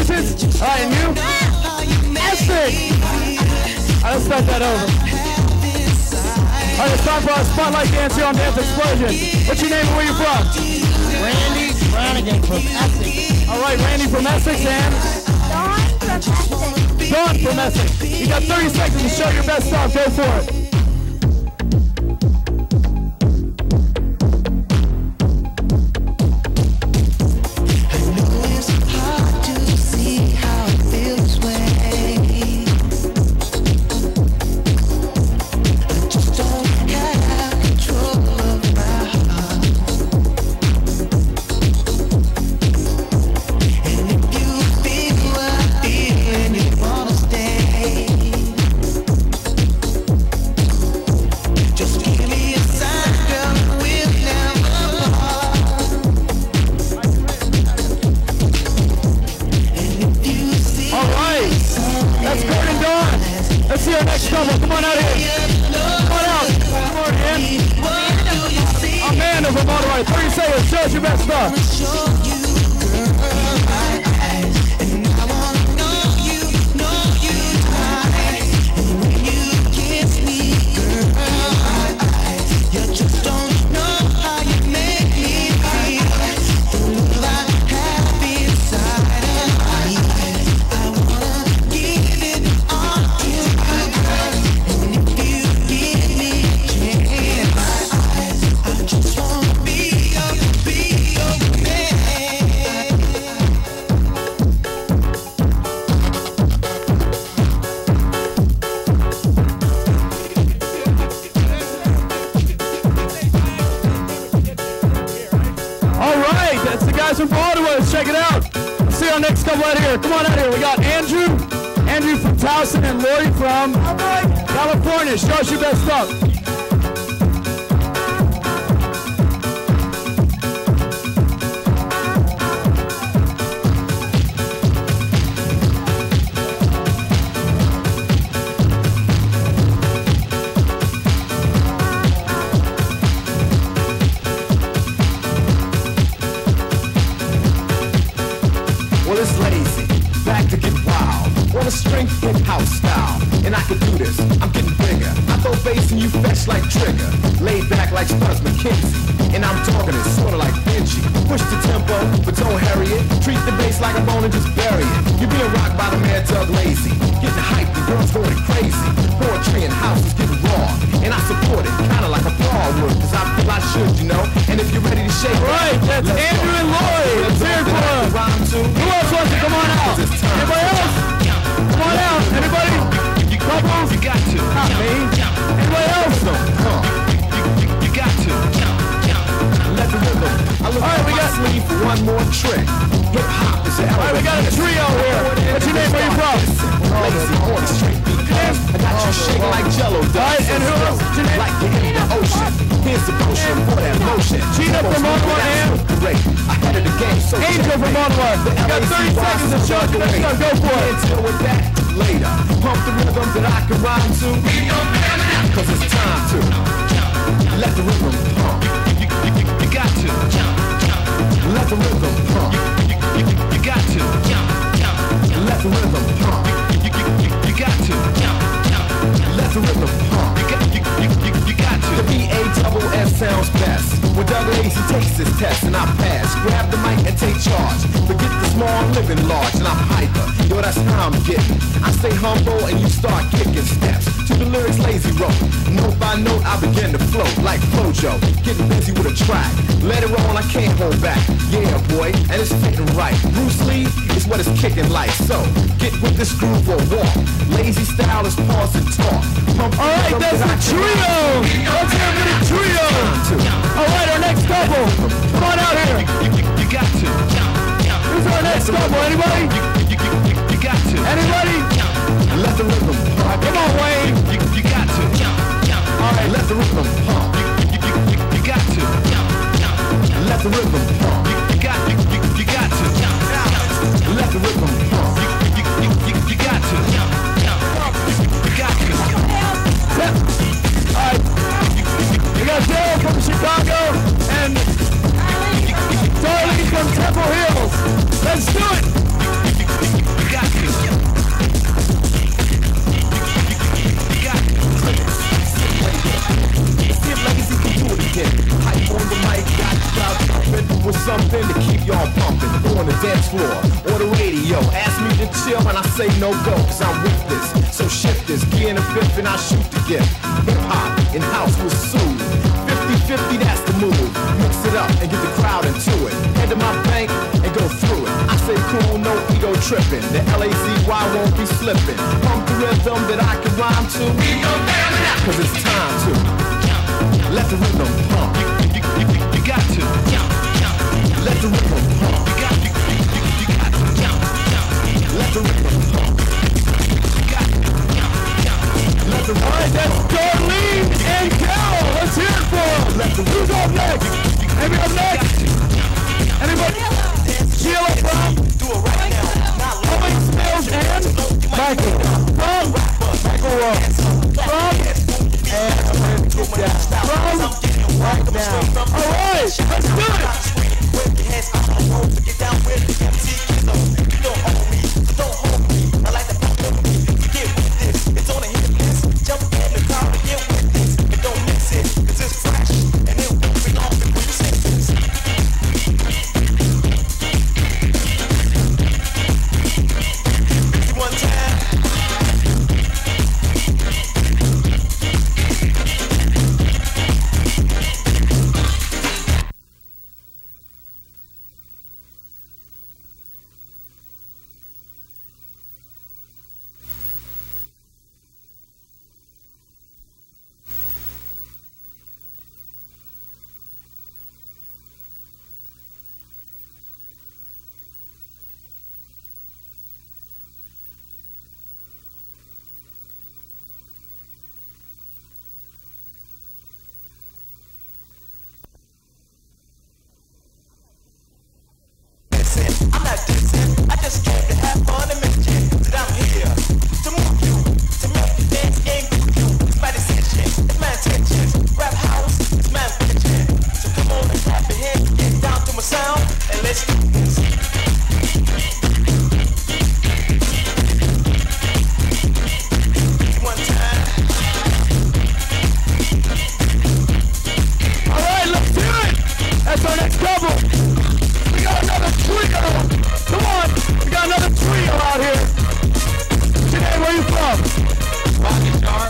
Massachusetts. All right, and you? Essex. All right, let's start that over. All right, it's time for our spotlight dance here on Dance Explosion. What's your name and where you from? Randy Brannigan from Essex. All right, Randy from Essex and? Dawn from Essex. Dawn from Essex. You got 30 seconds to show your best stuff. Go for it. Let's see our next couple. Come on out here. Come on out. Come on in. Amanda from Monterey. 30 seconds. Show us your best stuff. From Broadway, check it out. Let's see our next couple out here. Come on out here. We got Andrew from Towson and Lori from California. Show us your best stuff. Strength in house style, and I can do this. I'm getting bigger. I throw bass and you fetch like Trigger. Laid back like Spuds McKenzie, and I'm talking it sorta like Benji. Push the tempo, but don't hurry it. Treat the bass like a bone and just bury it. You're being rocked by the man Doug Lazy. Getting hyped, the girls going crazy. Poetry and house is getting raw, and I support it, kinda like a bar would, cause I feel I should, you know. And if you're ready to shake, right, that's Andrew and Lloyd. Let's hear it for them. Who else wants to come on out? Anybody else? Come on out, anybody? Couples? You got to. Not me. Anybody else? You got to. Let the rhythm. I look at my sleeve for one more trick. Hip hop is an Alright, we got a trio here. What's your name? Where you from? Lazy on the street beat. I got you shaking like Jello. Alright, and who else? What's your name? Like you're in the ocean. Here's the potion for that motion. Gina from Monterey and great. Ahead of the game, so Angel from Monterey. You got 30 seconds to show us your best stuff. Go for it. Deal with that later. Pump the rhythm that I can rhyme to. Cause it's time to let the rhythm pump. You got to let the rhythm pump. You got to let the rhythm pump. You got to let the rhythm pump. You got to. The B-A-double-S sounds best. When Doug Lazy takes his test and I pass, grab the mic and take charge. Forget the small, living large, and I'm hyper. Yo, that's how I'm getting. I stay humble and you start kicking steps to the lyrics Lazy wrote. Note by note, I begin to float like Flojo. Getting busy with a track. Let it roll, I can't hold back. Yeah, boy, and it's fitting right. Bruce Lee is what it's kicking like. So, get with this groove or walk. Lazy style is pause and talk. Alright, that's the trio. Let's hear it for the trio. Alright, our next couple. Come on out here. You got to. Who's our next couple? Anybody? You got to. Anybody? Let the rhythm pump. Come on, Wayne. You got to. Alright, let the rhythm pump. You got to. Let the rhythm pump. You got to. Let the rhythm pump. You got to. You got to. Alright. We got Dale from Chicago and Darlene from Temple Hills. Let's do it. something to keep y'all pumping on the dance floor or the radio. Ask me to chill and I say no go, cause I'm with this. So shift this, gear in the fifth and I shoot the gift. Hip hop and house will soothe. 50-50, that's the move. Mix it up and get the crowd into it. Head to my bank and go through it. I say cool, no ego tripping. The L-A-Z-Y won't be slipping. Pump the rhythm that I can rhyme to. Cause it's time to let the rhythm pump. You got to let the rhythm pump. You got to let the rhythm pump. Alright, that's Darlene and Cal. Let's hear it for them. Who's up next? Anybody up next? Anybody? Sheila from? Humming Smells and Michael. From? Michael Ross. From? And from? Right now. Alright, let's do it. Jump in the car and get with this. And don't miss it, cause it's fresh. And it won't be long before you see this. One time. I'm not dissing, I just came to have fun and mention that I'm here to move you, to make you dance and groove you. It's my decision, it's my intention. Rap house, it's my invention. So come on and clap your hands, get down to my sound, and let's do this. One time. Alright, let's do it! That's our next couple. We got another trio. Come on, we got another trio out here. What's your name? Where you from? Rockstar.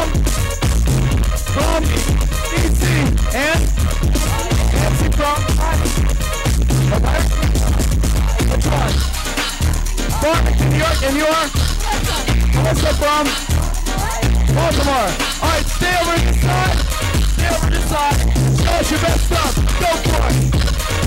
From DC. And? Nancy from? Okay. Which one? Farmington, New York. And you are? What's up from? Baltimore. Alright, stay over this side. Stay over this side. Show us your best stuff. Go for it.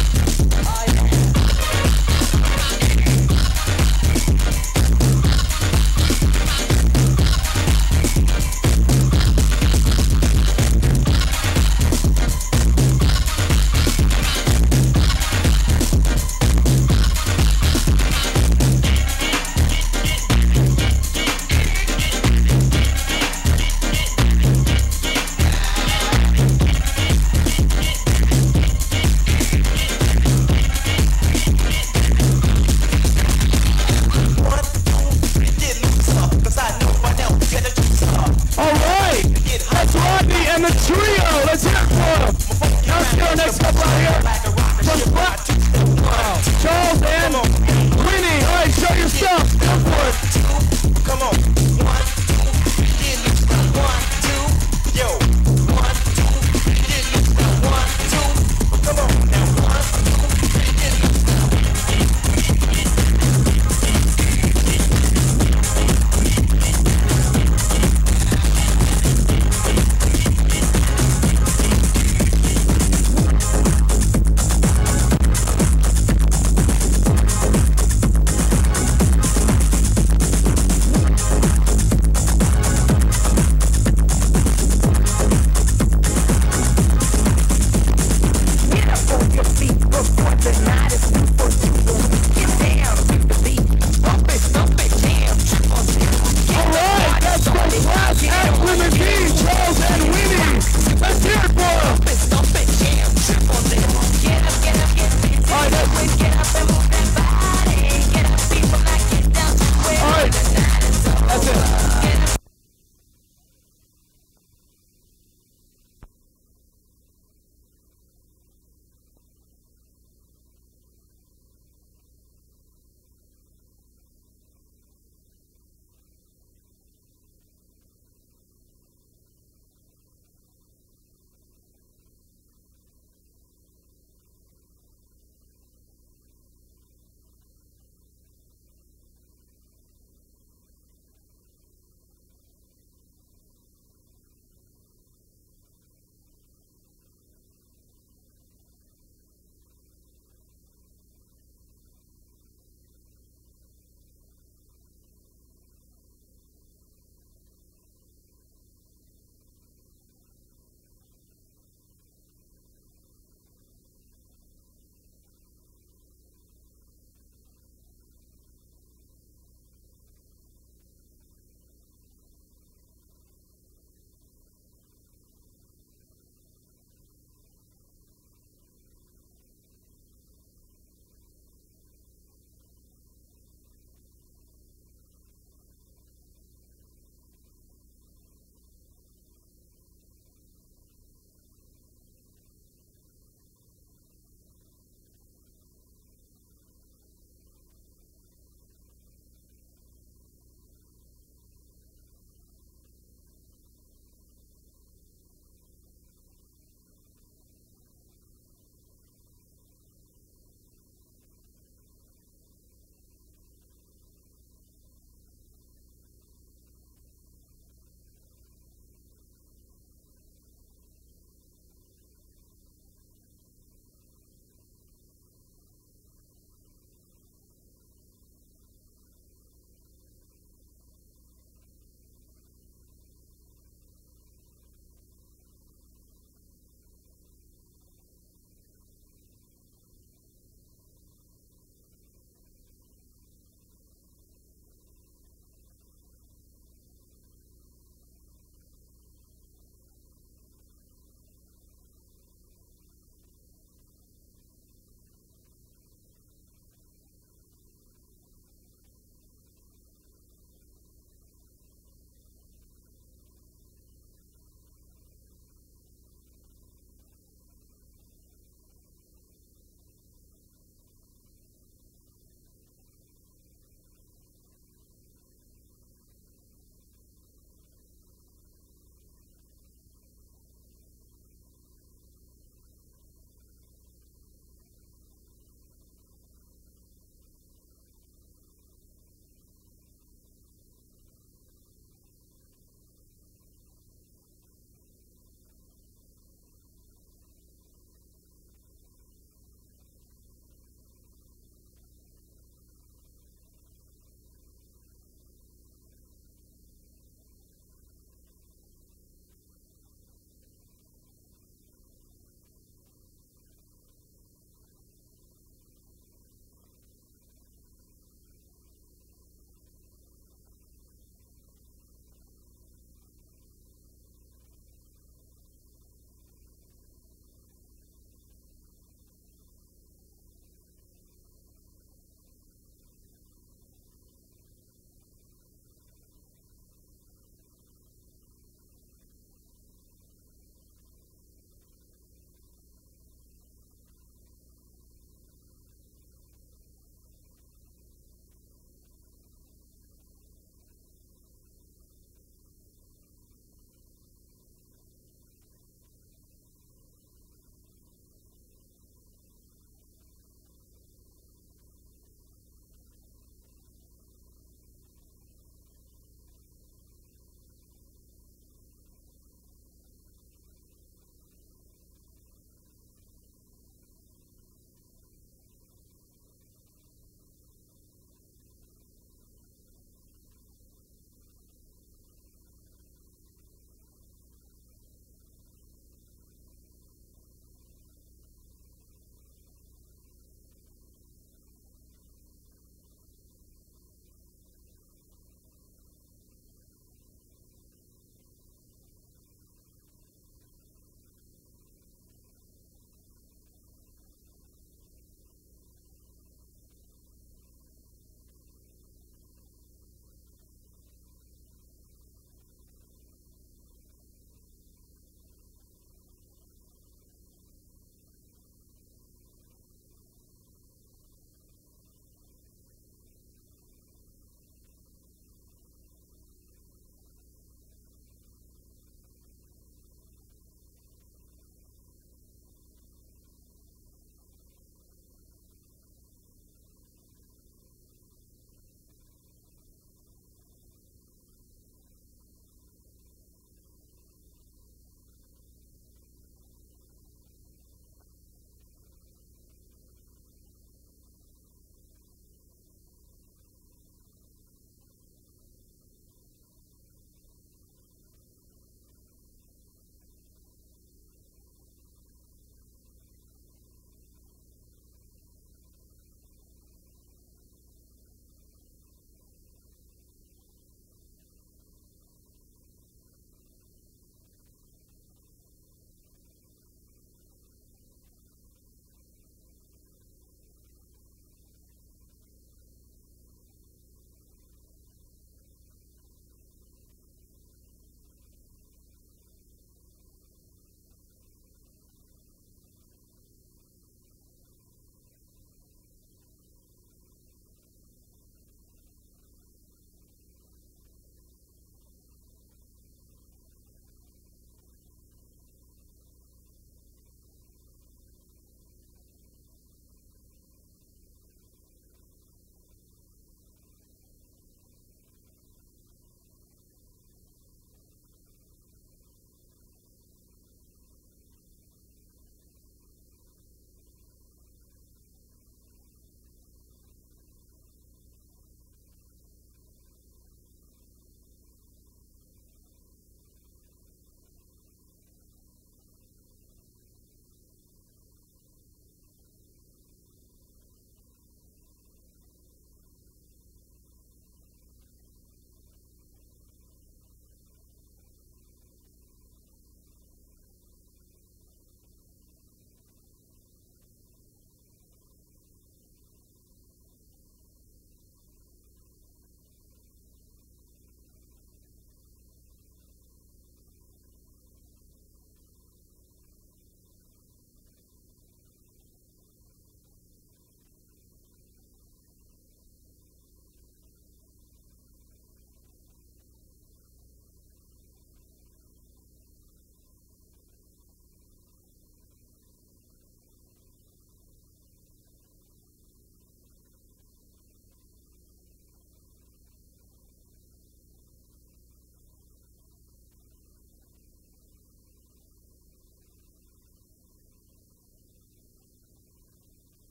Charles and Winnie, all right, show your stuff. Go for it. Come on. 1, 2, get loose. 1, 2, yo. 1, 2, get loose. 1, 2, come on. Now 1, 2, get loose.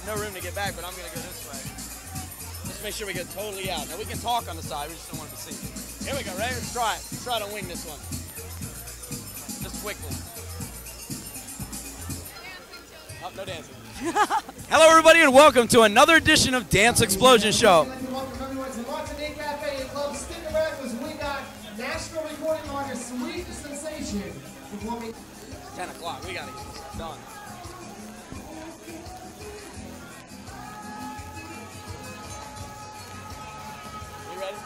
have no room to get back, but I'm going to go this way. Let's make sure we get totally out. Now, we can talk on the side. We just don't want to be seen. Here we go. Ready? Let's try it. Let's try to wing this one. Just quickly. Oh, no dancing. Hello, everybody, and welcome to another edition of Dance Explosion Show. I'd like to welcome everyone to Martinique Cafe and Club. Stick around because we got national recording artist Sweet Sensation performing. 10 o'clock. We got to get this done. You ready?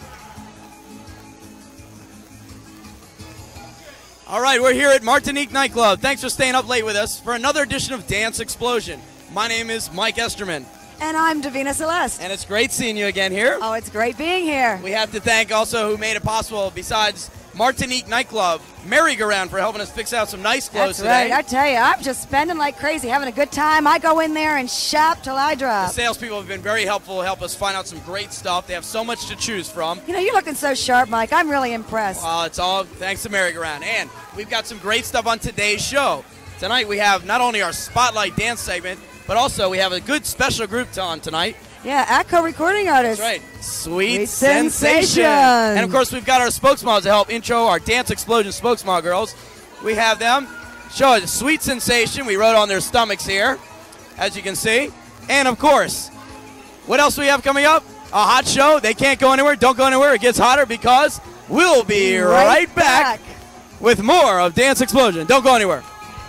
All right, we're here at Martinique Nightclub. Thanks for staying up late with us for another edition of Dance Explosion. My name is Mike Esterman. And I'm Davina Celeste. And it's great seeing you again here. Oh, it's great being here. We have to thank also who made it possible, besides Martinique Nightclub, Merry Go Round, for helping us fix out some nice clothes That's today. right. I tell you, I'm just spending like crazy, having a good time. I go in there and shop till I The drop. salespeople have been very helpful, help us find out some great stuff. They have so much to choose from. You know, you're looking so sharp, Mike. I'm really impressed. Well, it's all thanks to Merry Go Round. And we've got some great stuff on today's show. Tonight we have not only our Spotlight Dance segment, but also we have a good special group on tonight. Yeah, ATCO recording artist. That's right. Sweet Sweet Sensation. Sensation. And of course, we've got our spokesmodels to help intro our Dance Explosion spokesmodel girls. We have them show us Sweet Sensation. We wrote on their stomachs here, as you can see. And of course, what else do we have coming up? A hot show. They can't go anywhere. Don't go anywhere. It gets hotter because we'll be right back with more of Dance Explosion. Don't go anywhere.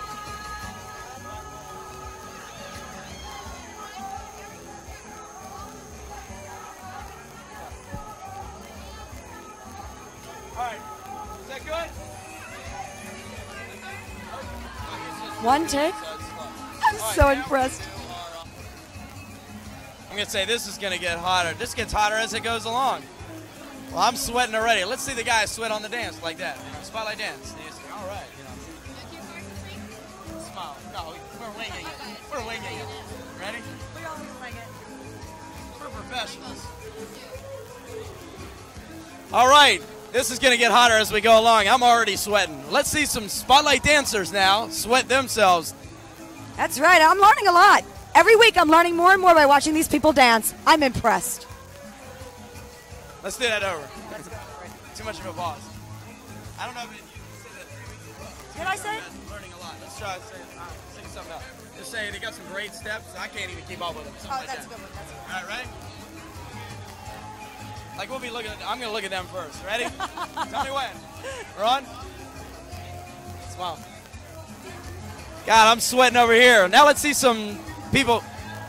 One take. I'm so impressed. I'm going to say this is going to get hotter. This gets hotter as it goes along. Well, I'm sweating already. Let's see the guys sweat on the dance like that. You know, Spotlight Dance. All right. You know. Smile. No, we're winging it. We're winging it. Ready? We're all wing it. We're professionals. All right. This is going to get hotter as we go along. I'm already sweating. Let's see some Spotlight dancers now sweat themselves. That's right. I'm learning a lot. Every week I'm learning more and more by watching these people dance. I'm impressed. Let's do that over. Too much of a pause. I don't know if you said that 3 weeks ago. Did I say it? Learning a lot. Let's try to say something else. Just say they got some great steps. I can't even keep up with them. Oh, that's a good one. That's a good one. All right, ready? Like we'll be looking at, I'm gonna look at them first. Ready? Tell me when. We're on? Smile. God, I'm sweating over here. Now let's see some people.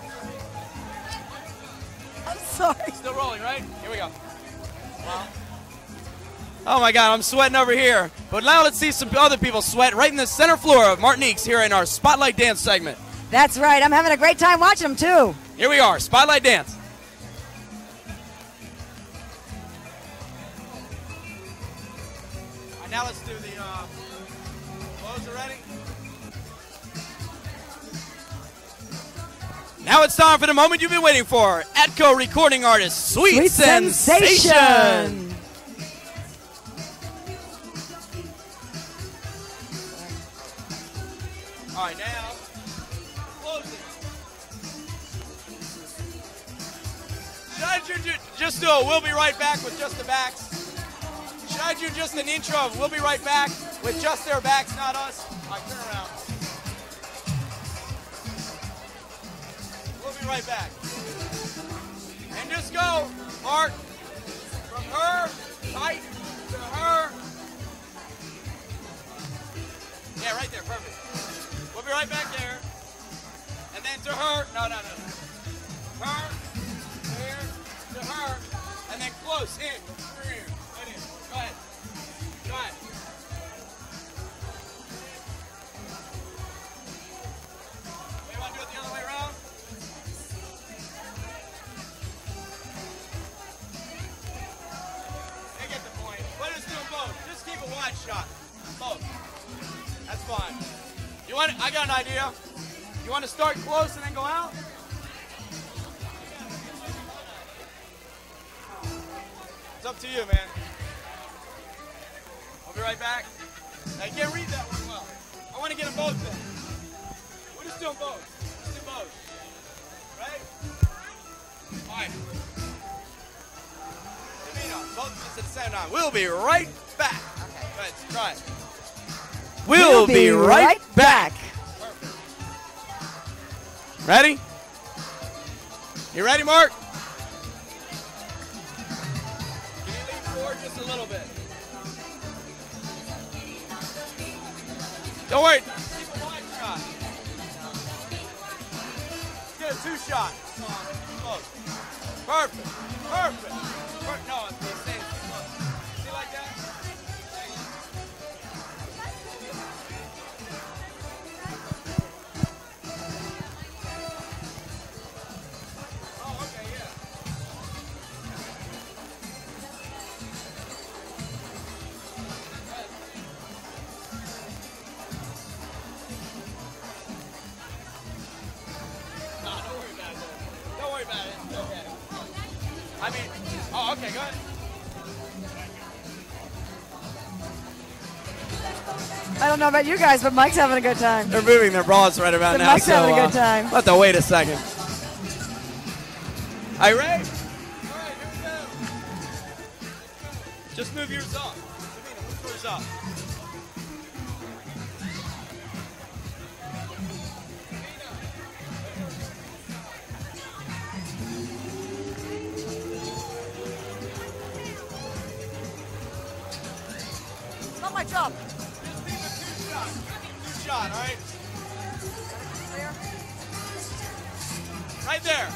I'm sorry. Still rolling, right? Here we go. Smile. Oh my God, I'm sweating over here. But now let's see some other people sweat right in the center floor of Martinique's here in our Spotlight Dance segment. That's right. I'm having a great time watching them too. Here we are, Spotlight Dance. Now let's do the close already. Now it's time for the moment you've been waiting for. ATCO recording artist, Sweet Sensation. All right, now closing. Should I just do a we'll be right back with just the backs? Should I do just an intro of we'll be right back with just their backs, not us? All right, turn around. We'll be right back. And just go, Mark, from her, tight, to her. Yeah, right there, perfect. We'll be right back there. And then to her, no. Her, here, to her, and then close, in, through here. Go ahead. Go ahead. You want to do it the other way around? They get the point. Let us do them both. Just keep a wide shot. Both. That's fine. I got an idea. You want to start close and then go out? It's up to you, man. I'll be right back. I can't read that one well. I want to get them both in. We'll just do them both. Let's do both. All right. Both of us at the same time. We'll be right back. Okay. Go ahead, try it. We'll be right back. Ready? You ready, Mark? Can you lean forward just a little bit? Don't worry. Keep a wide shot. Get a 2-shot. Close. Perfect. Perfect. No, it's the same. See like that? Oh, okay, yeah. No, don't worry about it. Don't worry about it. It's okay. I mean, oh, okay, go ahead. I don't know about you guys, but Mike's having a good time. They're moving their bras right about now. Mike's having a good time. We'll have to wait a second. Are you ready? All right, here we go. Just move yours up. Move yours up. Not my job. Just leave a 2-shot. 2-shot, all right? Right there.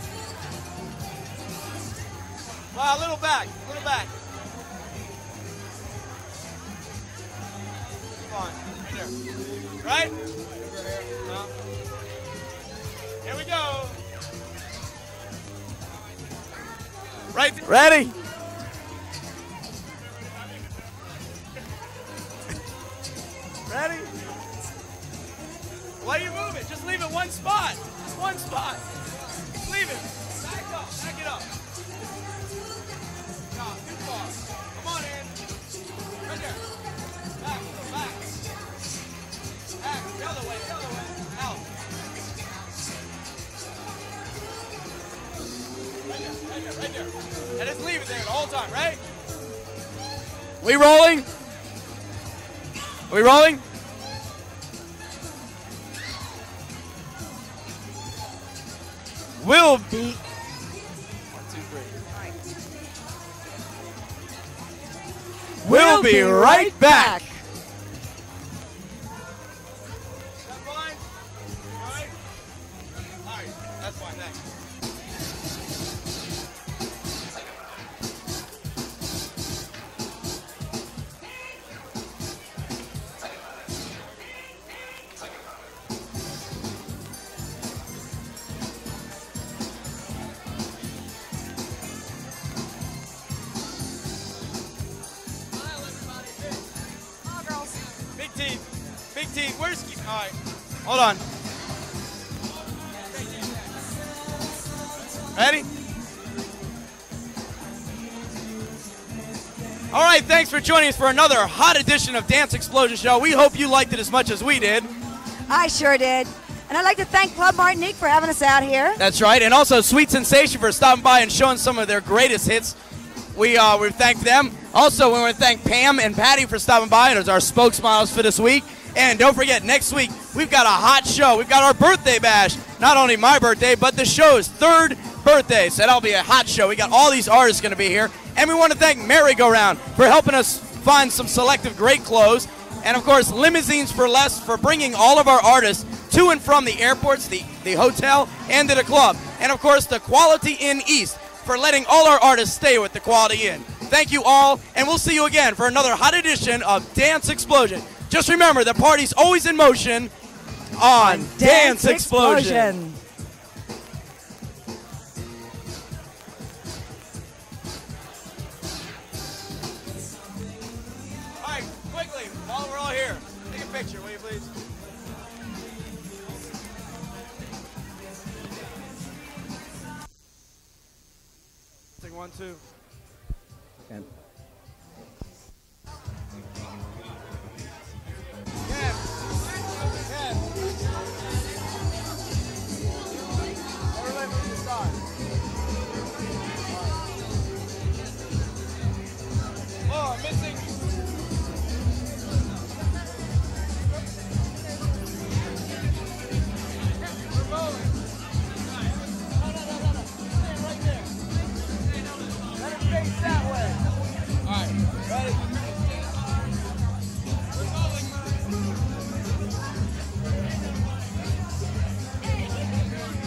Wow, a little back, a little back. Come on, right there. Right? No. Here we go. Right there. Ready? Ready? Why are you moving? Just leave it one spot. Just one spot. Just leave it. Back up. Back it up. No, too far. Come on in. Right there. Back. Back. Back. The other way. The other way. Out. Right there. Right there. Right there. And just leave it there the whole time, right? We rolling? Are we rolling? We'll be. 1, 2, 3. We'll be right back. Is that fine? All right? All right, that's fine, thanks. Big teeth. Where's all right? Hold on. Ready? All right, thanks for joining us for another hot edition of Dance Explosion Show. We hope you liked it as much as we did. I sure did. And I'd like to thank Club Martinique for having us out here. That's right, and also Sweet Sensation for stopping by and showing some of their greatest hits. We thank them. Also, we want to thank Pam and Patty for stopping by as our spokesmodels for this week. And don't forget, next week, we've got a hot show. We've got our birthday bash. Not only my birthday, but the show's 3rd birthday. So that'll be a hot show. We got all these artists going to be here. And we want to thank Merry-Go-Round for helping us find some selective great clothes. And, of course, Limousines for Less for bringing all of our artists to and from the airports, the hotel, and to the club. And, of course, the Quality Inn East for letting all our artists stay with the Quality Inn. Thank you all, and we'll see you again for another hot edition of Dance Explosion. Just remember, the party's always in motion on Dance Explosion. All right, quickly, while we're all here, take a picture, will you please? Take 1, 2. And Everybody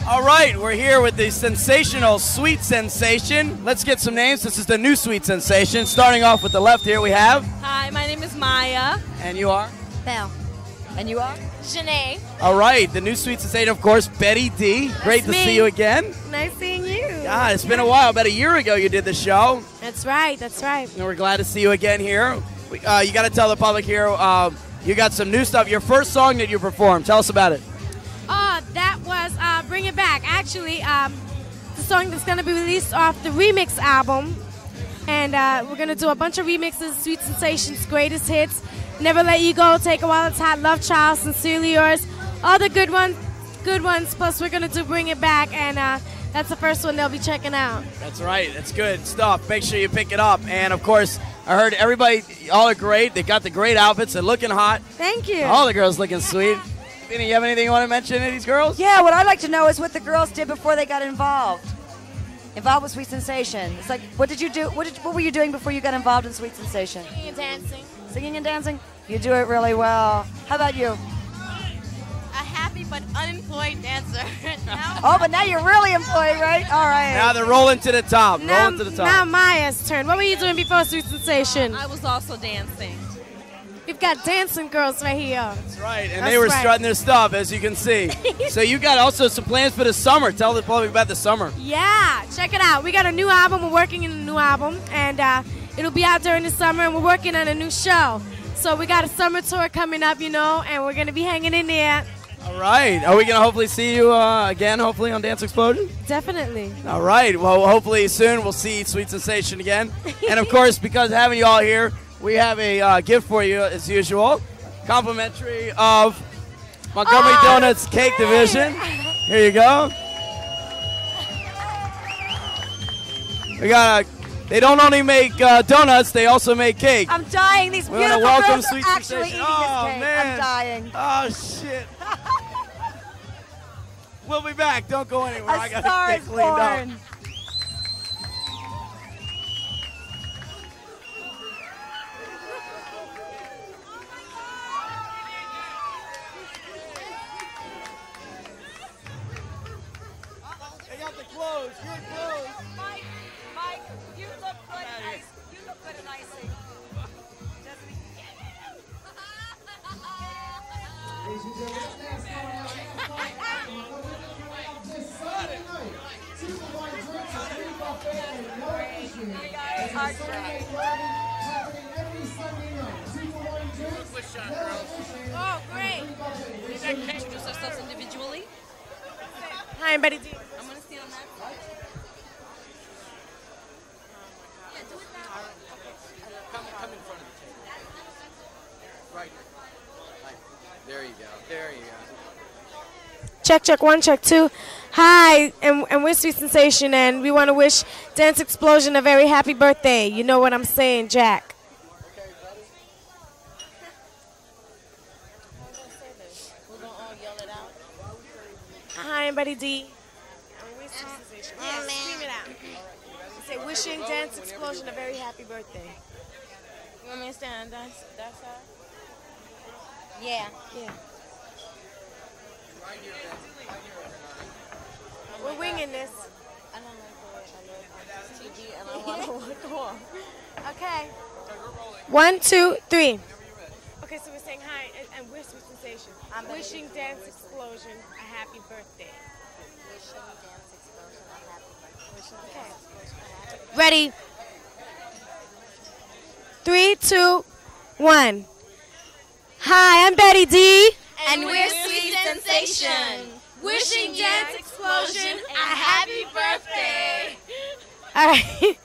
All right, we're here with the sensational Sweet Sensation. Let's get some names. This is the new Sweet Sensation. Starting off with the left here, we have. Hi, my name is Maya. And you are? Belle. And you are? Janae. All right, the new Sweet Sensation, of course, Betty D. Great to see you again. Nice seeing you. God, it's been a while. About a year ago you did the show. That's right, that's right. And we're glad to see you again here. You got to tell the public here, you got some new stuff. Your first song that you performed, tell us about it. That was Bring It Back. Actually, the song that's going to be released off the remix album. And we're going to do a bunch of remixes, Sweet Sensations, Greatest Hits, Never Let You Go, Take a While It's Hot, Love Child, Sincerely Yours, all the good ones. Plus, we're going to do Bring It Back, and that's the first one they'll be checking out. That's right. That's good stuff. Make sure you pick it up. And, of course, I heard everybody, all are great. They got the great outfits. They're looking hot. Thank you. All the girls looking sweet. Vinny, you have anything you want to mention to these girls? Yeah, what I'd like to know is what the girls did before they got involved. Involved with Sweet Sensation. It's like, what did you do? What were you doing before you got involved in Sweet Sensation? Singing and dancing. Singing and dancing? You do it really well. How about you? A happy but unemployed dancer. Oh, but now you're really employed, right? All right. Now they're rolling to the top. Now, Rolling to the top. now Maya's turn. What were you doing before Sweet Sensation? I was also dancing. We've got dancing girls right here. That's right. And That's they were right. strutting their stuff, as you can see. So you got also some plans for the summer. Tell the public about the summer. Yeah, check it out. We got a new album. We're working on a new album, and it'll be out during the summer, and we're working on a new show. So we got a summer tour coming up, you know, and we're going to be hanging in there. All right. Are we going to hopefully see you again, hopefully, on Dance Explosion? Definitely. All right. Well, hopefully soon we'll see Sweet Sensation again. And, of course, because of having you all here, we have a gift for you, as usual. Complimentary of Montgomery Donuts Cake Division. Here you go. We got they don't only make donuts, they also make cake. I'm dying. These We wanna beautiful welcome girls are Sweet actually Sensation. eating Oh, this cake. man. I'm dying. Oh, shit. We'll be back. Don't go anywhere. I A got star to is get cleaned up. born. They got the clothes. Good clothes. Mike, you look good in ice. You look good in icing. Ladies and gentlemen, that's coming out this Sunday night. 2 for $1 drinks, a free buffet, and no admission. It's a Sunday party happening every Sunday night. 2 for $1 drinks, no admission. Oh, great. Free buffet. Is that cake just ourselves individually? Hi, I'm Betty D. I'm going to stand on that. Come in front of the table. Right. There you go. There you go. Check 1, check 2. Hi, and we're Sweet Sensation, and we want to wish Dance Explosion a very happy birthday. You know what I'm saying, Jack. Hi, I'm Betty D. And we're Sweet Sensation. Yeah, scream it out. Say, wishing Dance Explosion a very happy birthday. You want me to stand on that side? Yeah. Yeah. We're winging this. I don't like the way I look on this TV, and I want to look off. Okay. 1, 2, 3. Okay, so we're saying hi, and we're Sweet Sensation. I'm wishing Dance Explosion a happy birthday. Wishing Dance Explosion a happy birthday. Okay. Ready? 3, 2, 1. Hi, I'm Betty D. And we're Sweet Sensation. Wishing Dance Explosion a happy birthday. All right.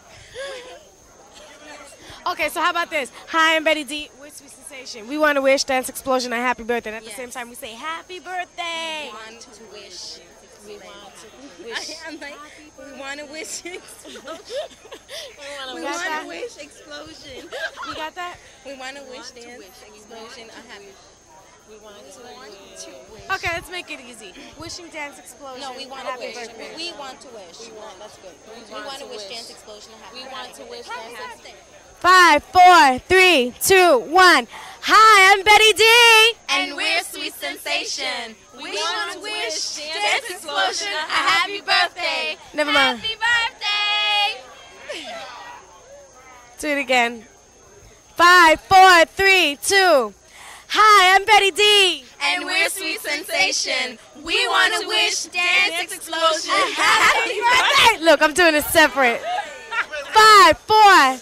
Okay, so how about this? Hi, I'm Betty D. We're Sweet Sensation. We want to wish Dance Explosion a happy birthday. And at the same time, we say happy birthday. We want to wish. We want to wish explosion. We want to wish explosion. You got that? We want to wish Dance Explosion a happy. We want to wish. Okay, let's make it easy. Wishing Dance Explosion. No, we want a to happy wish. birthday. We want to wish. That's good. We want to wish Dance Explosion a happy birthday. We want to wish Dance Explosion. 5, 4, 3, 2, 1. Hi, I'm Betty D. And we're Sweet Sensation. We want to wish Dance Explosion a happy birthday. Never mind. Happy birthday. Do it again. 5, 4, 3, 2. Hi, I'm Betty D. And we're Sweet Sensation. We want to wish Dance Explosion a happy birthday. Look, I'm doing it separate. 5, 4,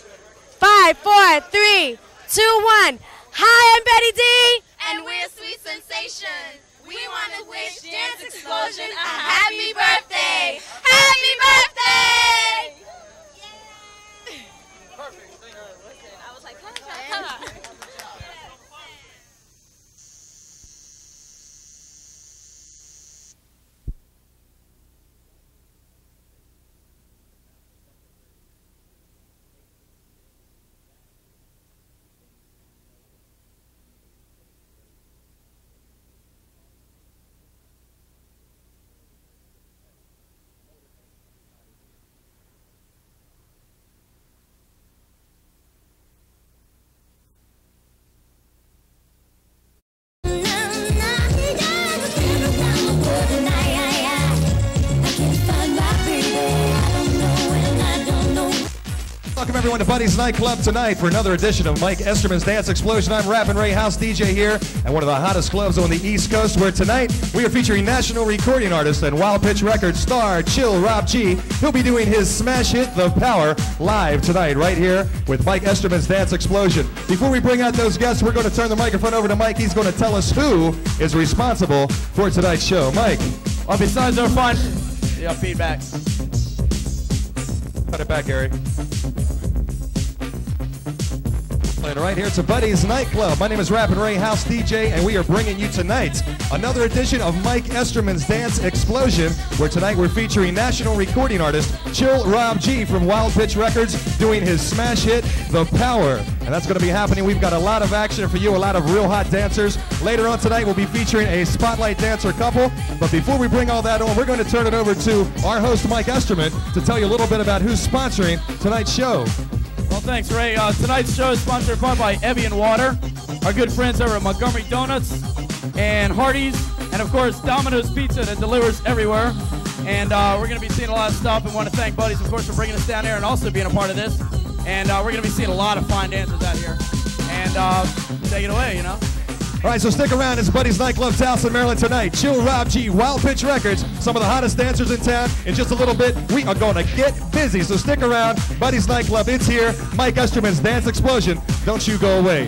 3, 2, 1. Hi, I'm Betty D. And we're Sweet Sensation. We want to wish Dance Explosion a happy birthday. Happy birthday. Perfect. Listen, I was like, come on. Welcome everyone to Buddy's Nightclub tonight for another edition of Mike Esterman's Dance Explosion. I'm Rappin' Ray, house DJ here at one of the hottest clubs on the East Coast, where tonight we are featuring national recording artist and Wild Pitch Records star Chill Rob G. He'll be doing his smash hit, The Power, live tonight right here with Mike Esterman's Dance Explosion. Before we bring out those guests, we're going to turn the microphone over to Mike. He's going to tell us who is responsible for tonight's show. Mike. Well, besides our fun, feedback. Cut it back, Gary. And right here to Buddy's Nightclub. My name is Rappin' Ray, house DJ, and we are bringing you tonight another edition of Mike Esterman's Dance Explosion, where tonight we're featuring national recording artist Chill Rob G from Wild Pitch Records doing his smash hit, The Power. And that's going to be happening. We've got a lot of action for you, a lot of real hot dancers. Later on tonight, we'll be featuring a spotlight dancer couple. But before we bring all that on, we're going to turn it over to our host, Mike Esterman, to tell you a little bit about who's sponsoring tonight's show. Well, thanks, Ray. Tonight's show is sponsored in part by Evian Water, our good friends over at Montgomery Donuts and Hardee's, and of course Domino's Pizza that delivers everywhere. And we're going to be seeing a lot of stuff, and want to thank Buddies, of course, for bringing us down here and also being a part of this. And we're going to be seeing a lot of fine dancers out here. And take it away, you know. All right, so stick around. It's Buddy's Nightclub, Towson, Maryland tonight. Chill Rob G, Wild Pitch Records, some of the hottest dancers in town. In just a little bit, we are going to get busy, so stick around. Buddy's Nightclub, it's here. Mike Esterman's Dance Explosion. Don't you go away.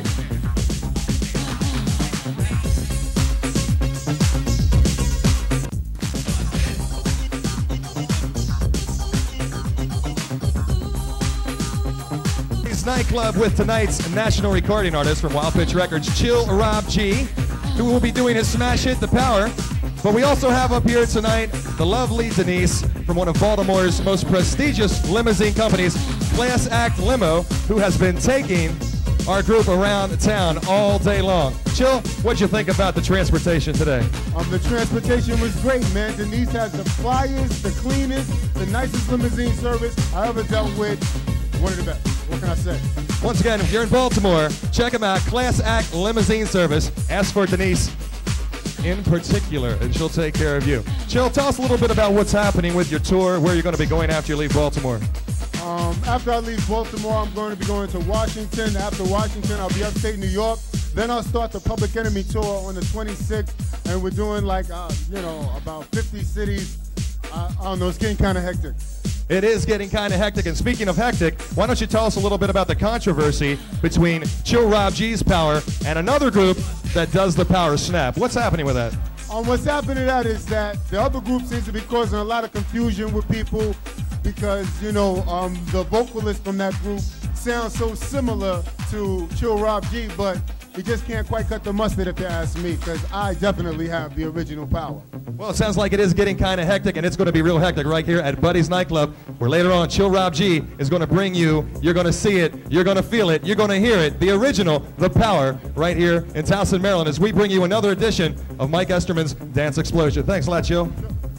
Nightclub with tonight's national recording artist from Wild Pitch Records, Chill Rob G, who will be doing his smash hit, The Power. But we also have up here tonight the lovely Denise from one of Baltimore's most prestigious limousine companies, Class Act Limo, who has been taking our group around town all day long. Chill, what'd you think about the transportation today? The transportation was great, man. Denise has the flyest, the cleanest, the nicest limousine service I ever dealt with. One of the best. What can I say? Once again, if you're in Baltimore, check them out. Class Act Limousine Service. Ask for Denise in particular, and she'll take care of you. Chill, tell us a little bit about what's happening with your tour, where you're going to be going after you leave Baltimore. After I leave Baltimore, I'm going to be going to Washington. After Washington, I'll be upstate New York. Then I'll start the Public Enemy Tour on the 26th, and we're doing like, about 50 cities. I don't know, it's getting kind of hectic. It is getting kind of hectic, and speaking of hectic, why don't you tell us a little bit about the controversy between Chill Rob G's Power and another group that does the Power Snap? What's happening with that? What's happening to that is that the other group seems to be causing a lot of confusion with people because, the vocalist from that group sounds so similar to Chill Rob G, but he just can't quite cut the mustard if you ask me, because I definitely have the original Power. Well, it sounds like it is getting kind of hectic, and it's going to be real hectic right here at Buddy's Nightclub, where later on Chill Rob G is going to bring you, you're going to see it, you're going to feel it, you're going to hear it, the original, The Power, right here in Towson, Maryland, as we bring you another edition of Mike Esterman's Dance Explosion. Thanks a lot, Chill.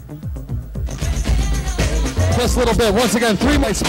Just a little bit. Once again, 3 mics.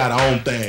got our own thing.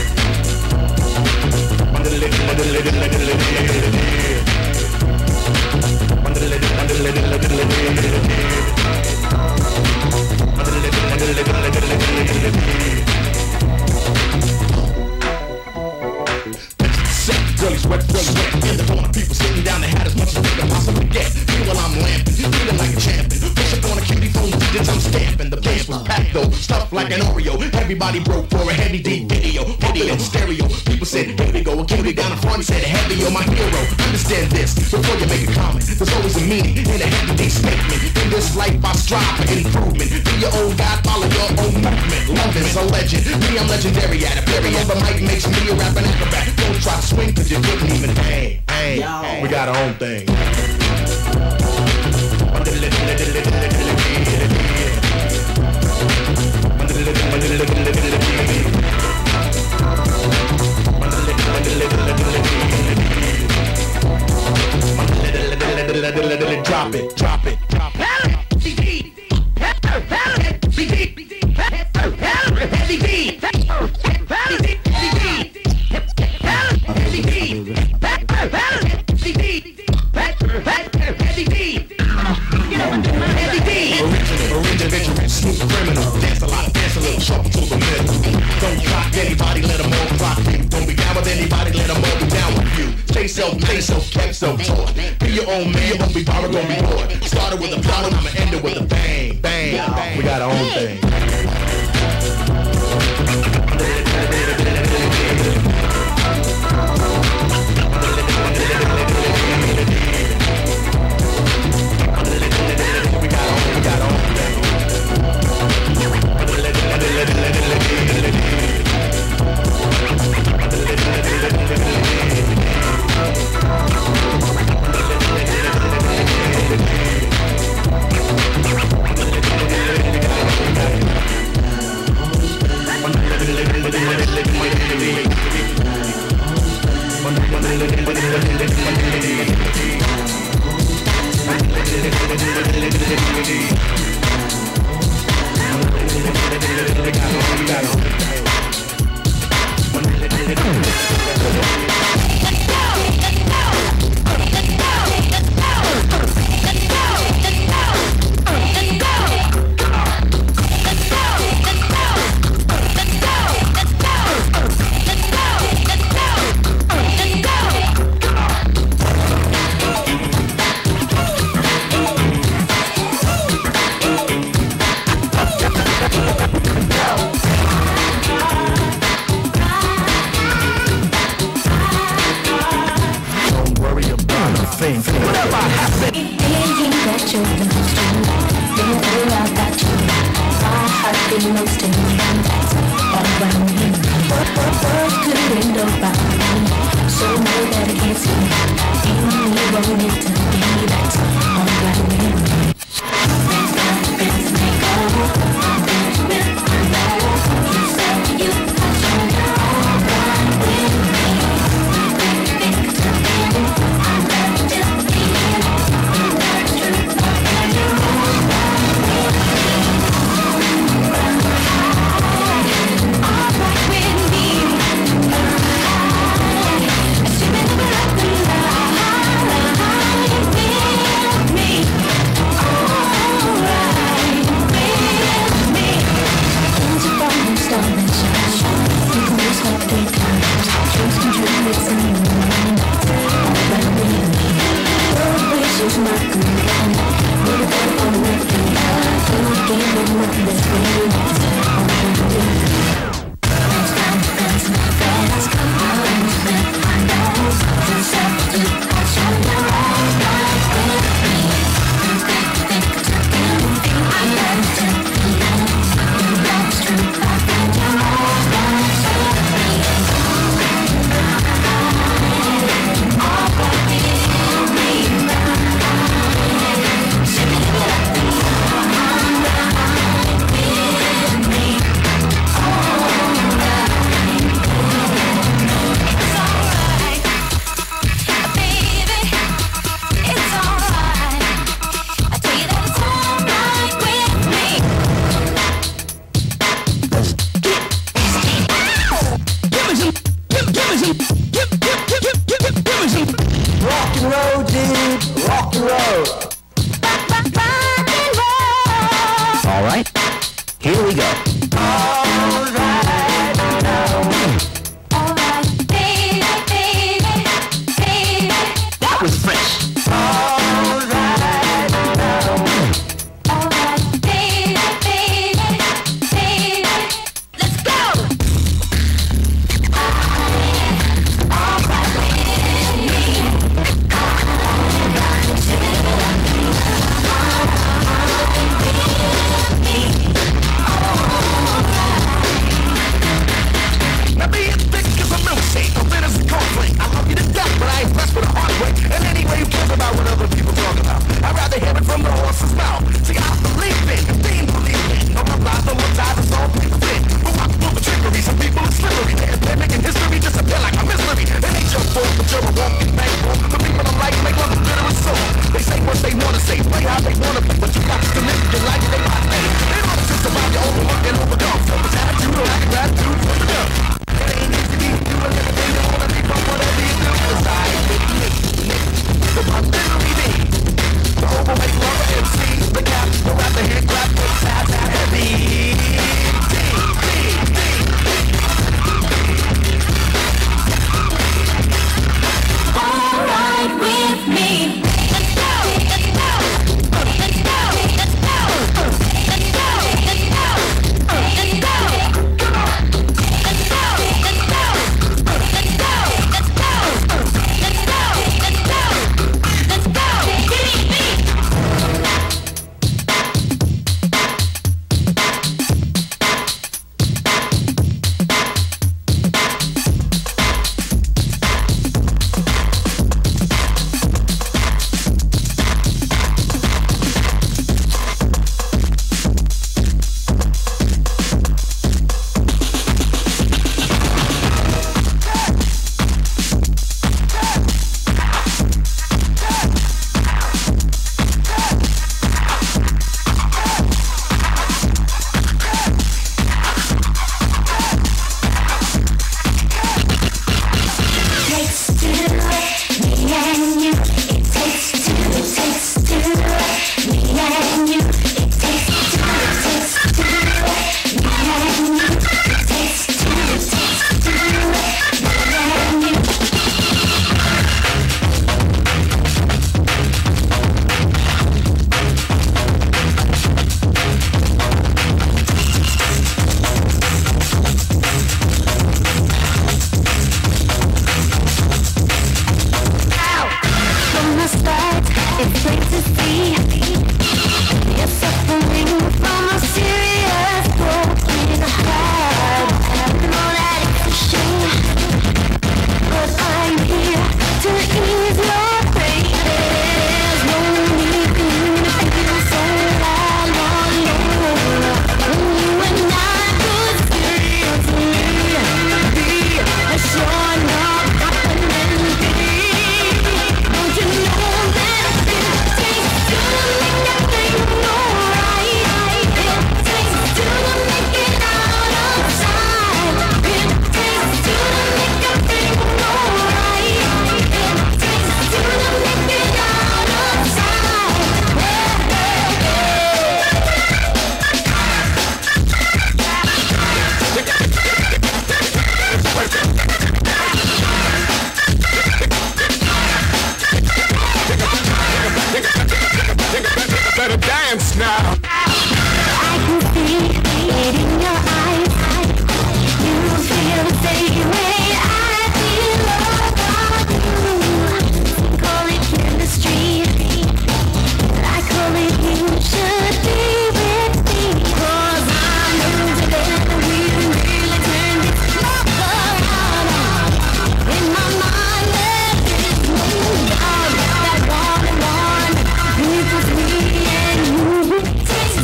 Really sweat, in the corner, people sitting down, they had as much as they could possibly get. Meanwhile, I'm lamping, feeling like a champion. Push up on a cutie phone, digits, I'm stamping. The place was packed though, stuffed like an Oreo. Everybody broke for a heavy deep video, heavy in stereo. People said, here we go, a cutie down the front said, heavy, you're my hero. Understand this, before you make a comment, there's always a meaning in a heavy deep statement. In this life, I strive for improvement. Be your own guy, follow your own movement. Love is a legend, me, I'm legendary at a period. The mic makes me a rapping acrobat. Don't try to swing, cause you couldn't even hang. We got our own thing. Drop it, drop it, drop it. Original, smooth criminal, dance a lot, dance a little, shuffle to the middle. Don't clock anybody, let them all clock you. Don't be down with anybody, let them all be down with you. Stay self-made, self-kept, self-taught. Be your own man, don't be borrowed, don't be bored. Started with a problem, I'ma end it with a bang, bang, bang. We got our own thing. now. I can see it in your eyes. You feel the same way I feel about you. Call it chemistry. I call it you should be with me. 'Cause I know together we really turn this love around. In my mind there is no doubt that one and one equals me and you. Taste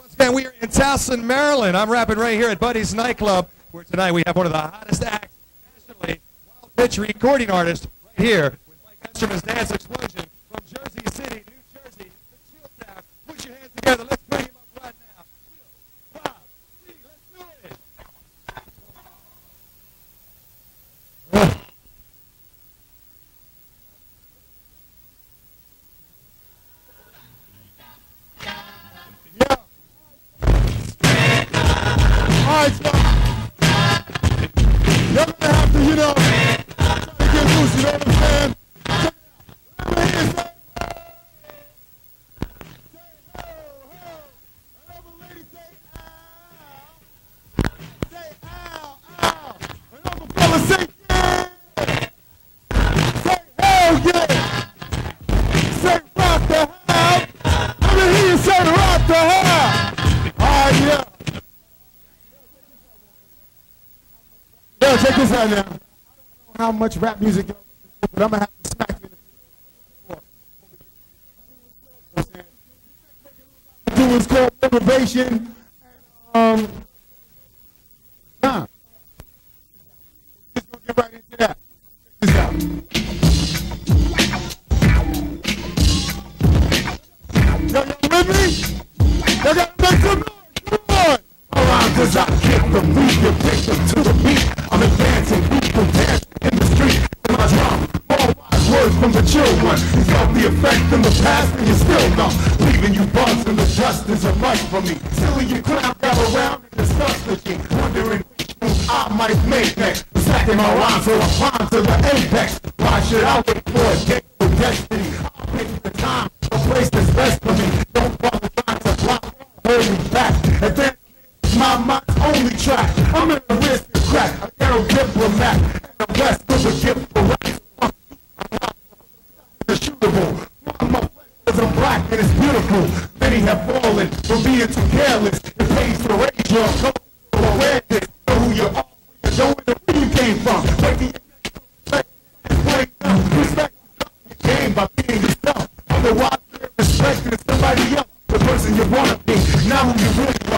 And we are in Towson, Maryland. I'm rapping right here at Buddy's Nightclub, where tonight we have one of the hottest acts nationally, Wild Pitch recording artist, right here with Mike Esterman's Dance Explosion from Jersey City, New Jersey, to Chilltown. Put your hands together. Let's bring him up right now. Chill, Rob, G, let's do it. All right, so you're gonna have to, you know, try to get loose, you know what I'm saying? Let me hear you say, another lady say, ow. Say, ow, ow. Another fella say, yeah. Say, hell yeah. Say, rock the hell. Let me hear you say, rock the hell. All right, yeah. Yo, check this out now. I don't know how much rap music, but I'm gonna have to smack you in the face. Do is called motivation. Nah. Just gonna get right into that. Check this out. Y'all with me? Y'all gotta make some noise. Come on. Around 'cause I kick the beat, you pick them to the beat. I'm advancing, people dancing in the street. In my drum, all wise words from the chill one. You felt the effect in the past and you still numb. Leaving you bugs in the dust is a rush for me. Silly you clown gather around and discuss the king. Wondering which move I might make next. Stacking my rhymes so I climb to the apex. Why should I wait for a day of destiny? I'll take the time, a place that's best for me. Don't bother trying to block, hold me back. Advance my mind's only track. I'm in a risk to crack. A ghetto diplomat. And the West was a gift for rights. It's shootable. I'm black and it's beautiful. Many have fallen for being too careless. It pays to raise your cultural awareness. Know who you are, where you're going, and where you came from. Making respect your game by being yourself. Otherwise, you're respecting somebody else. The person you want to be. Now who you really are.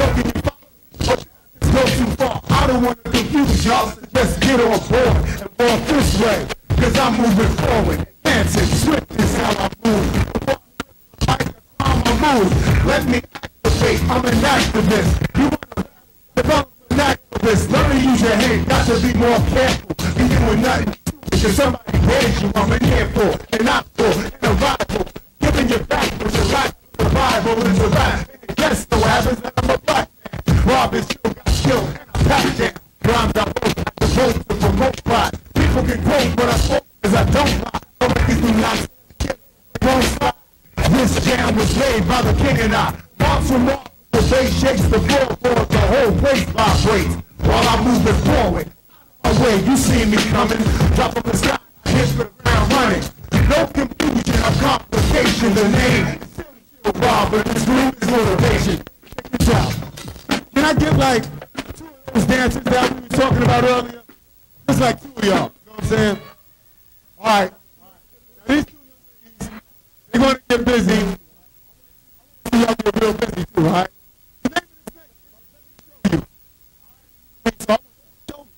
Go too far. I don't want to confuse y'all, so just get on board and walk this way, cause I'm moving forward. Dancing, swift is how I move. I'm a move. Let me activate. I'm an activist. You want to develop an activist? Learn to use your head. Got to be more careful. You doing nothing because somebody pays you. I'm an earful, an opful, and a rival. Giving you back with your right survival is a rap. And yes, so happens that I'm a black man. Rob is still got skill and a passion. Rhymes I wrote, I suppose to promote pride. People can quote, but I spoke because I don't lie. Don't make these new lines. Wrong side. This jam was made by the king and I. Marks from off, the bass shakes the floorboard, the whole place vibrates. While I'm moving forward, away, you see me coming. Drop from the sky, hit the ground running. No confusion or complication. The name is Rob, and this group is motivation. Check this out. Can I get like two of those dances that we were talking about earlier? Just like two of y'all. You know what I'm saying? All right. Now, these two ladies, they're going to get busy. Y'all get real busy too, all right? The name of this next thing, I'm going to show you. So I'm going to show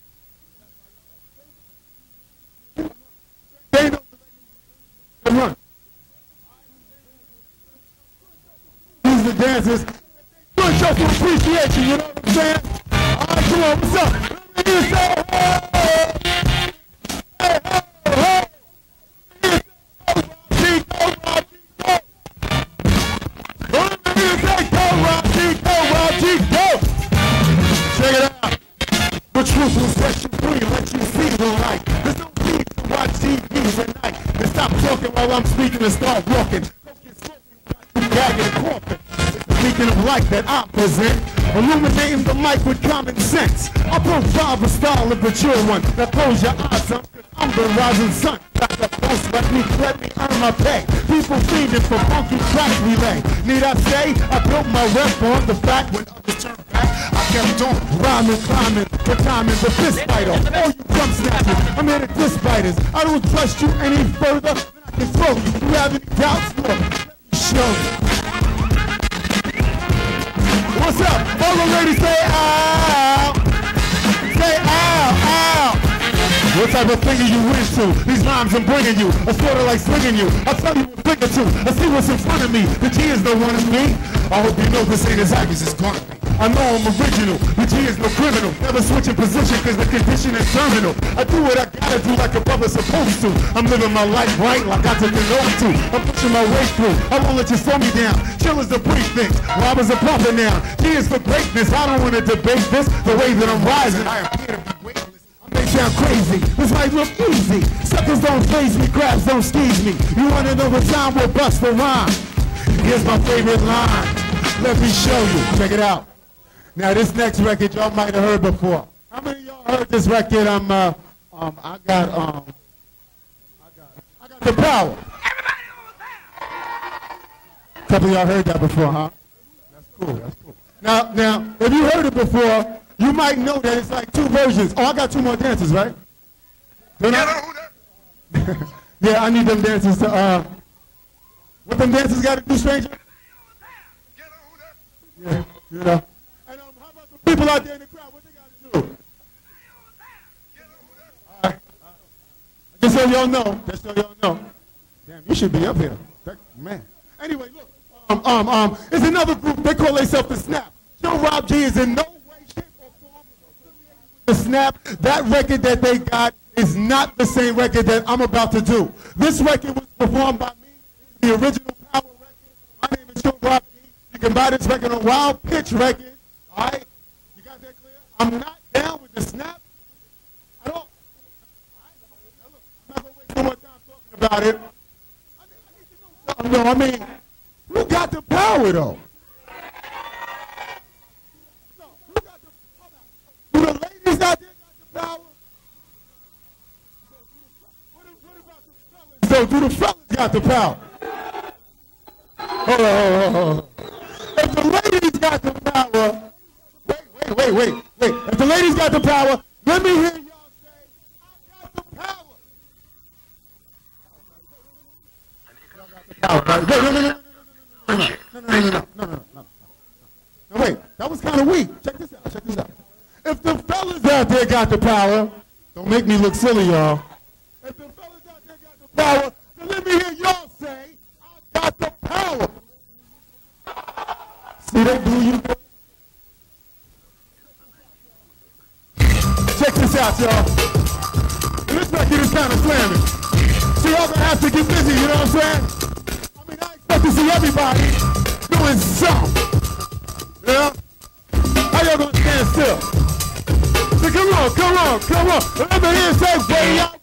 you. They know the run. These are the dancers. Good show for appreciation, you know what I'm saying? All right, come on, what's up? Let me hear you say, hey, hey, hey, hey. Let me hear you say, go, Rob G, go. Let me hear you say, go, Rob G, go, Rob G, go. Check it out. The truth will set you free, let you see the light. There's no need to watch TV at night. And stop talking while I'm speaking and start walking. Don't get smoking, gagging and coughing. Speaking of light that I present, illuminating the mic with common sense. I provide a style of the chill one that close your eyes up, cause I'm the rising sun. Got the post, let me earn my pay. People fiending for funky tracks relay. Need I say, I built my rep on the fact when others turn back, I kept on rhyming, climbing, the timing, the fist fighter. All you drum snatchers, I'm here to diss fighters. I don't trust you any further than I can throw you. You have any doubts? Look, let me show you. what's up? All the ladies say ow. Say ow, ow. What type of finger you wish to? These rhymes I'm bringing you. I sort of like slinging you. I'll tell you a thing or two. I see what's in front of me. The G is no one of me. I hope you know this ain't as obvious as gonna be. I know I'm original. The G is no criminal. Never switching position because the condition is terminal. I do what I gotta do like a brother's supposed to. I'm living my life right like I took an oath to. I'm pushing my way through. I won't let you slow me down. Chill is the brief things. Rob is a proper noun. G is for greatness. I don't want to debate this. The way that I'm rising, I appear to be weightless. They sound crazy. This might look easy. Suckers don't faze me. Crabs don't squeeze me. You want to know what time we'll bust the rhyme? Here's my favorite line. Let me show you. Check it out. Now this next record y'all might have heard before. How many of y'all heard this record? I got the power. Everybody knows that. A couple of y'all heard that before, huh? That's cool. That's cool. Now, if you heard it before, you might know that it's like two versions. Oh, I got two more dances, right? Yeah, I need them dances to. What them dances got to do, stranger? Yeah, you know. And how about the people out there in the crowd? What they got to do? All right. Just so y'all know. Just so y'all know. Damn, you should be up here. Man. Anyway, look. It's another group. They call themselves the Snap. Joe Rob G is in no way, shape, or form affiliated with the Snap. That record that they got is not the same record that I'm about to do. This record was performed by me, the original Power record. My name is Joe Rob G. You can buy this record on Wild Pitch Records. All right? You got that clear? I'm not down with the Snap at all. All right? Now look, I'm not going to waste no more time talking about it. I need to know something, though. I mean, who got the power, though? No, who got the power? Do the ladies out there got the power? What about the fellas? So, do the fellas got the power? Hold on. If the ladies got the power, wait. If the ladies got the power, let me hear y'all say, I got the power. Y'all got the power. No. No, wait, that was kind of weak. Check this out. If the fellas out there got the power, don't make me look silly, y'all. If the fellas out there got the power, then let me hear y'all say, I got the power. See that blue you? Check this out, y'all. This record is kind of slamming. So y'all gonna have to get busy, you know what I'm saying? I mean, I expect to see everybody doing something. Yeah? How y'all gonna stand still? So come on. Let me hear say, way out.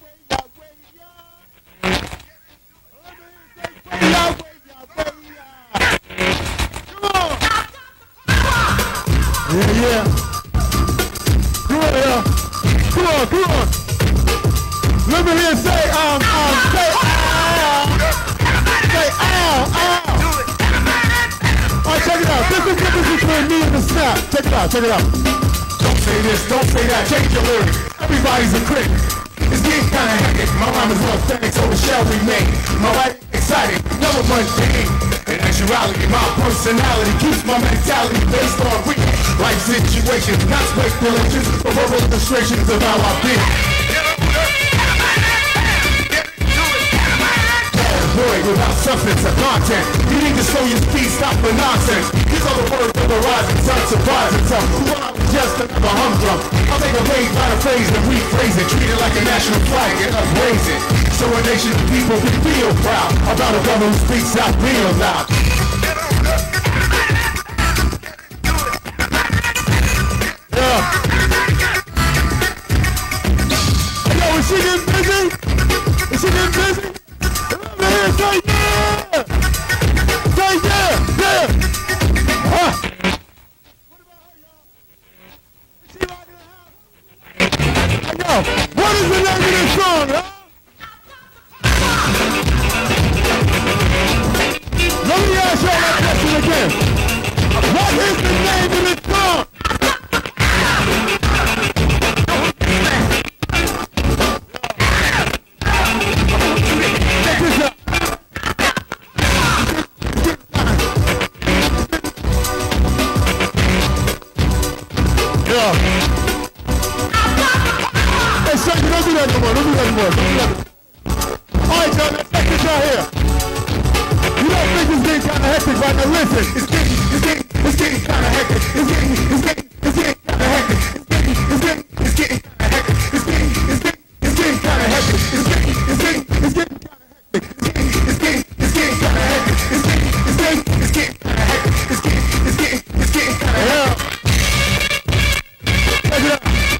Yeah. Come on. Let me hear say, say ow. Say ow. All right, check it out. This is the difference between me and the Snap. Check it out. Don't say this, don't say that. Change your lyrics. Everybody's a critic. It's getting kind of hectic. My rhyme is authentic, so it shall remain. My writing exciting, never mundane. In actuality, my personality keeps my mentality based on real life situations, not speculations, but verbal illustrations of how I've been. Boy, without substance or content, you need to slow your speed, stop the nonsense. These are the words of the rising sun, surprising some. Just another humdrum. I'll take a page, line a phrase, and rephrase it. Treat it like a national flag and upraise it. So a nation of people can feel proud about a brother who speaks out real loud. Yeah. Yo, is she getting busy? Say yeah! Say yeah! Huh? Yo, what is the name of this song, huh? Let me ask y'all that question again. What is the name of this song? Check this out. anymore. Don't do that anymore. Don't do that. All right, y'all. Now check this out here. You don't think it's getting kind of hectic right now? Listen, it's getting kind of hectic. It's getting kind of hectic. It's getting kind of hectic. It's getting kind of hectic. It's getting kind of hectic. It's getting kind of hectic. It's getting kind of hectic. Check it out.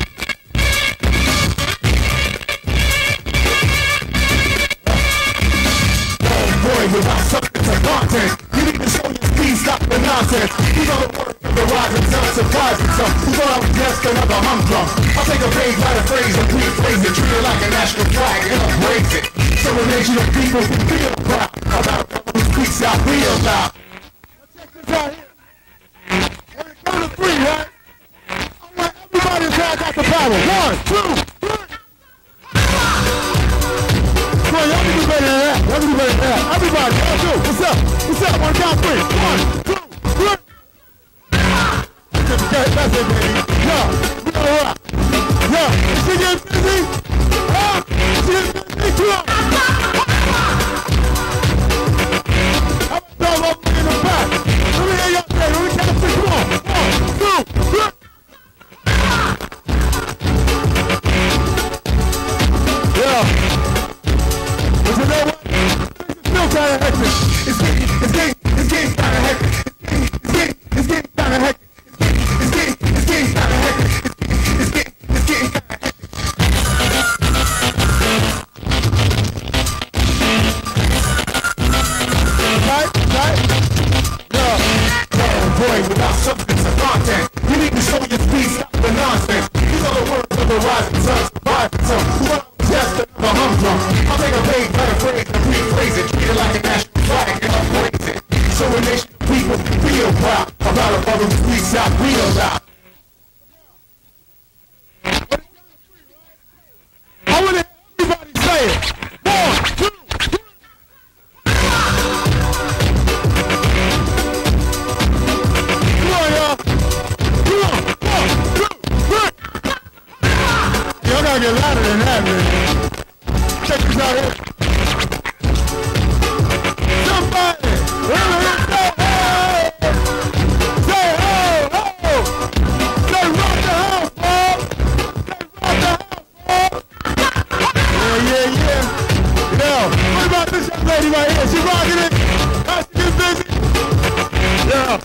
Without substance and content, you need to show your speed, stop the nonsense. These are the words of the rising sun, surprising some who thought I was just another humdrum. I'll take a page, write a phrase, and rephrase it, treat it like a national flag, and embrace it. So a nation of people who feel proud about who speaks out real loud. Check this out here. On the count of three, right? I want everybody to tag out the power. 1, 2, 3. Y'all can do better than that. Y'all can do better than that. Everybody, y'all do. What's up? What's up? On the count of 3. 1, 2, 3. That's it, baby. Yo, we gotta rock. Yo, is she getting busy? Huh? Is she getting busy? Come on. How about y'all up in the back? Let me hear y'all say. Let me count of 3. Come on. 1, 2, 3. Yeah. But you know what? It's still kind of hectic. It's getting kind of hectic. It's getting kind of hectic. It's getting kind of hectic. It's getting kind of hectic. Right? No, boy, without substance and content, you need to show your speed, stop the nonsense. These are the words of the rising sun, surviving some. Just another humdrum. I'll take a page, write a phrase, and rephrase it, treat it like a national flag, and embrace it. So a nation of people feel proud about a brother who speaks out real loud. I want to hear everybody say it. 1, 2, 3. Come on, y'all. Come on. 1, 2, 3. Y'all gotta get louder than that, man. Check this out here. Somebody, say hey! Say ho, ho! Say rock the house, Bob! Say rock the house, Bob! Yeah. Yo, what about this young lady right here? She rocking it? How she get busy? Yeah.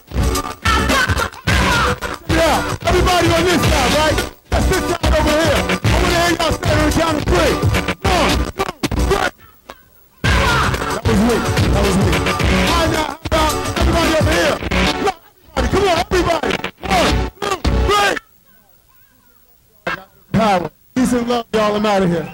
Yeah, everybody on this side, right? That's this side over here. I want to hear y'all say on the count of 3. 1, 2, 3. That was me. All right, now, how about everybody over here? No, everybody, come on, everybody. 1, 2, 3. I got this power. Peace and love, y'all. I'm out of here.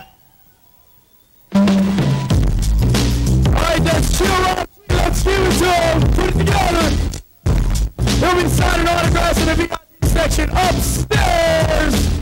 All right, that's Chill Rob. Let's give it to him. Put it together. He'll be signing autographs in the VIP section upstairs.